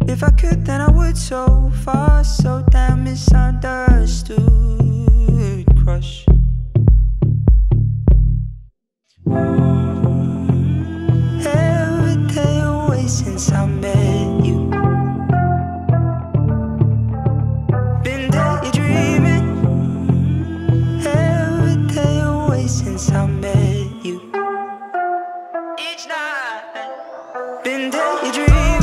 If I could, then I would. So far, so damn misunderstood. Crush. Every day away since I met you. Been daydreaming. Every day away since I met you. Each night. Been daydreaming.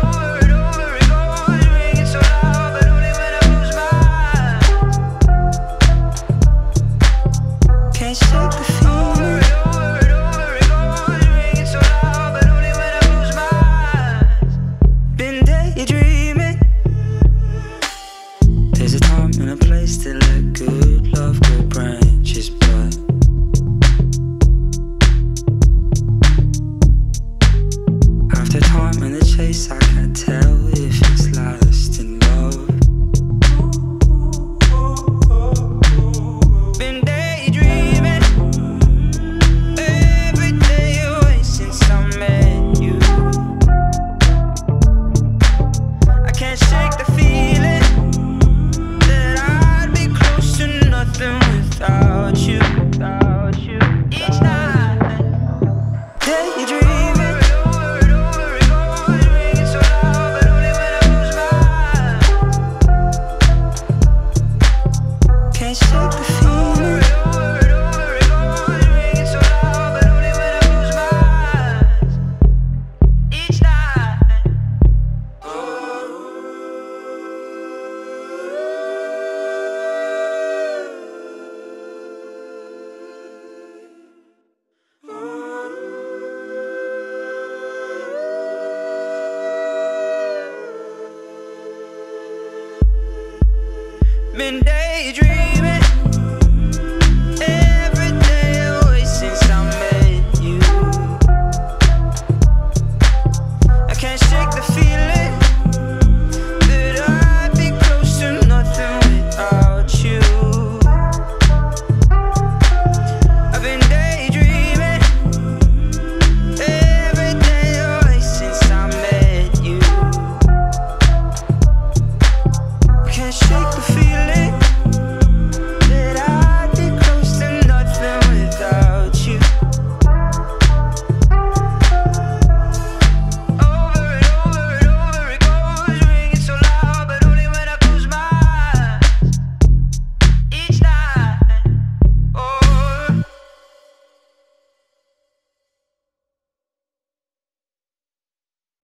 There's a time and a place to let good love grow branches, but after time and the chase, I can't tell if it's lasting love. Been daydreaming every day away since I met you. I can't shake the feeling without you, each night, daydreaming. So loud, but only when I lose my eyes. Can't shake the feeling. So loud, but only when I lose my eyes. Each night. Been daydreaming.